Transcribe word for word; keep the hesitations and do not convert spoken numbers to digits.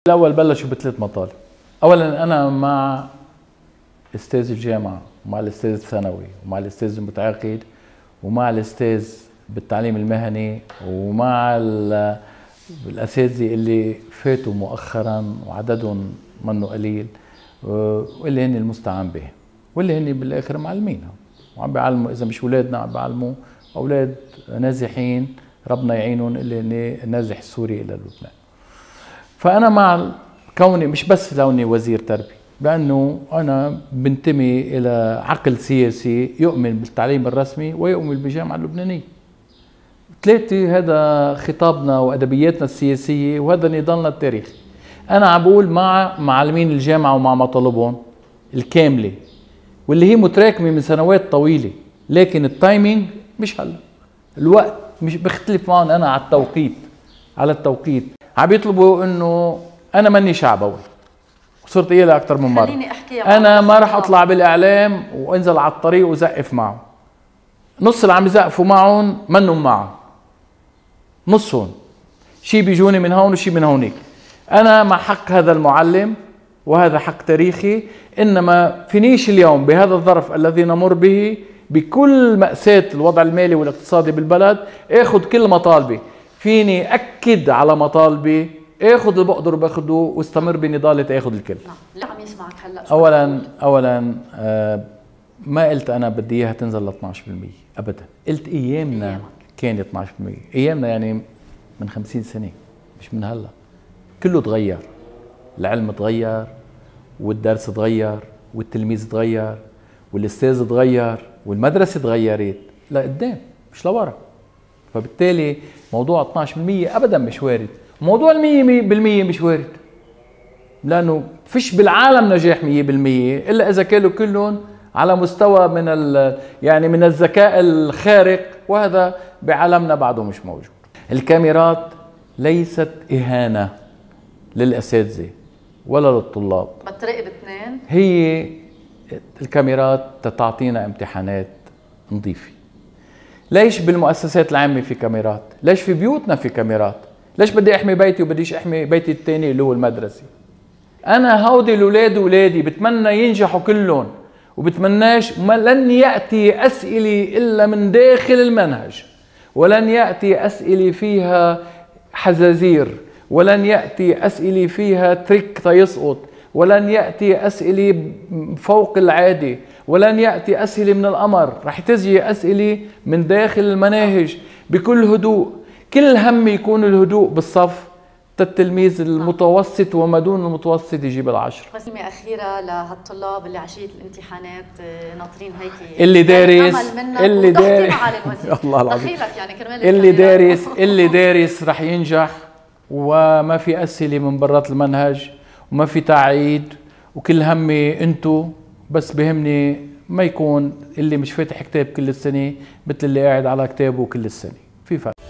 الأول بلشوا بثلاث مطالب. أولا أنا مع أستاذ الجامعة ومع الأستاذ الثانوي ومع الأستاذ المتعاقد ومع الأستاذ بالتعليم المهني ومع الأساتذة اللي فاتوا مؤخرا وعددهم منه قليل واللي هن المستعان به واللي هن بالآخر معلمين وعم بيعلموا، إذا مش أولادنا عم بيعلموا أولاد نازحين ربنا يعينهم اللي هن النازح السوري إلى لبنان. فأنا مع كوني مش بس لوني وزير تربية، بأنه أنا بنتمي إلى عقل سياسي يؤمن بالتعليم الرسمي ويؤمن بالجامعة اللبنانية. ثلاثة هذا خطابنا وأدبياتنا السياسية وهذا نضالنا التاريخي. أنا عم بقول مع معلمين الجامعة ومع مطالبهم الكاملة واللي هي متراكمة من سنوات طويلة، لكن التايمينج مش هلا، الوقت مش بختلف معهم. أنا على التوقيت على التوقيت عم بيطلبوا إنه أنا ماني شعبوي، صرت قايلها أكثر من مرة. خليني أحكي أنا ما راح أطلع بالإعلام وأنزل على الطريق وزقف معه. نص اللي عم يزقفوا معهم منهم معه، نصهم شي بيجوني من هون وشي من هونيك. أنا مع حق هذا المعلم وهذا حق تاريخي، إنما فينيش اليوم بهذا الظرف الذي نمر به بكل مأساة الوضع المالي والاقتصادي بالبلد اخذ كل مطالبي. فيني أكد على مطالبي، اخذ اللي بقدر باخده واستمر بنضالي اخذ الكل. نعم، لا عم يسمعك هلا. اولا اولا آه ما قلت انا بدي اياها تنزل ل اثنعش بالمئة ابدا، قلت ايامنا أيامك. كان اثنعش بالمئة، ايامنا يعني من خمسين سنة مش من هلا. كله تغير، العلم تغير والدرس تغير والتلميذ تغير والاستاذ تغير والمدرسة تغيرت لقدام مش لورا. فبالتالي موضوع اثنعش بالمئة ابدا مش وارد. موضوع المية بالمية مش وارد، لأنه فيش بالعالم نجاح مية بالمية إلا إذا كانوا كلهم على مستوى من يعني من الذكاء الخارق، وهذا بعالمنا بعده مش موجود. الكاميرات ليست إهانة للأساتذة ولا للطلاب. بتراقب اثنين. هي الكاميرات تعطينا امتحانات نظيفة. ليش بالمؤسسات العامة في كاميرات؟ ليش في بيوتنا في كاميرات؟ ليش بدي احمي بيتي وبديش احمي بيتي الثاني اللي هو المدرسه؟ انا هودي الاولاد اولادي بتمنى ينجحوا كلهم، وبتمناش لن ياتي اسئله الا من داخل المنهج، ولن ياتي اسئله فيها حزازير، ولن ياتي اسئله فيها تريك تيسقط، ولن ياتي اسئله فوق العادي، ولن ياتي اسئله من القمر. رح تجي اسئله من داخل المناهج بكل هدوء. كل هم يكون الهدوء بالصف التلميذ المتوسط وما دون المتوسط يجيب العشر. كلمة أخيرة لهالطلاب اللي عشية الامتحانات ناطرين هيك اللي دارس اللي دارس الله العظيم يعني كرمال اللي دارس اللي دارس رح ينجح، وما في أسئلة من برات المنهج وما في تعيد، وكل همي انتو بس بهمني ما يكون اللي مش فاتح كتاب كل السنة مثل اللي قاعد على كتابه كل السنة. في فرق.